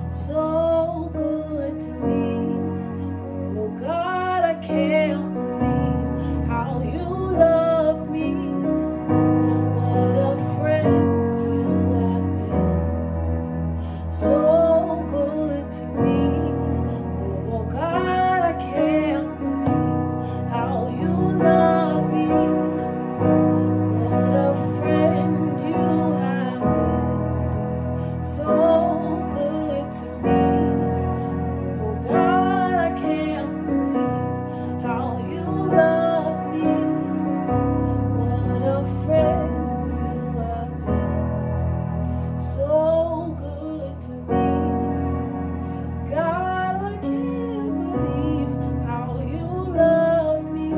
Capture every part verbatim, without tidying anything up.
so good to me. Oh God, I can't believe how you love me. What a friend you have been, so good to me. Oh God, I can't believe how you love me. What a friend you have been, so good to me. Oh God, I can't believe how you love me. What a friend you have been, so good to me. God, I can't believe how you love me.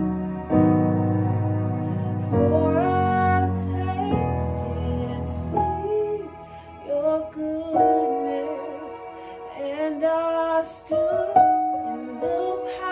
For I've tasted and seen your goodness, and I stood in the